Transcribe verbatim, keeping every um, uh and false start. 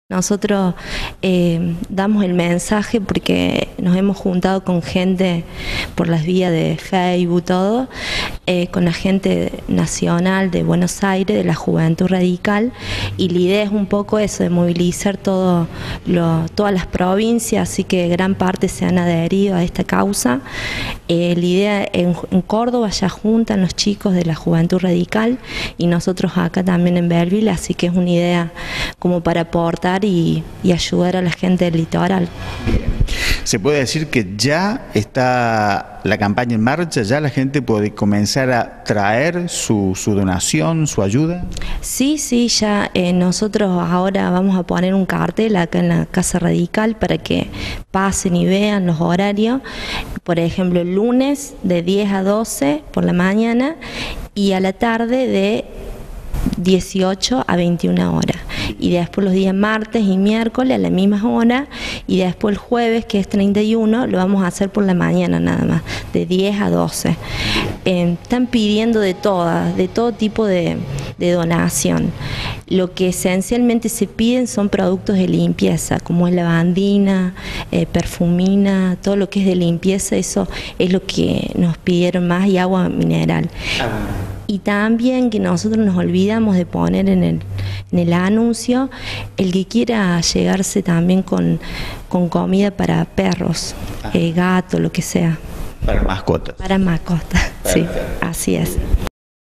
Nosotros eh, damos el mensaje porque nos hemos juntado con gente por las vías de Facebook, todo, eh, con la gente nacional de Buenos Aires, de la Juventud Radical, y la idea es un poco eso, de movilizar todo lo, todas las provincias, así que gran parte se han adherido a esta causa. Eh, la idea en, en Córdoba ya juntan los chicos de la Juventud Radical y nosotros acá también en Belleville, así que es una idea como para aportar Y, y ayudar a la gente del litoral. ¿Se puede decir que ya está la campaña en marcha? ¿Ya la gente puede comenzar a traer su, su donación, su ayuda? Sí, sí, ya eh, nosotros ahora vamos a poner un cartel acá en la Casa Radical para que pasen y vean los horarios. Por ejemplo, el lunes de diez a doce por la mañana y a la tarde de dieciocho a veintiuna horas. Y después los días martes y miércoles a la misma hora, y después el jueves, que es treinta y uno, lo vamos a hacer por la mañana nada más, de diez a doce. Eh, están pidiendo de todas, de todo tipo de, de donación. Lo que esencialmente se piden son productos de limpieza, como es lavandina, eh, perfumina, todo lo que es de limpieza, eso es lo que nos pidieron más, y agua mineral. Y también que nosotros nos olvidamos de poner en el, en el anuncio, el que quiera llegarse también con, con comida para perros, eh, gato, lo que sea. Para mascotas. Para mascotas, sí, así es.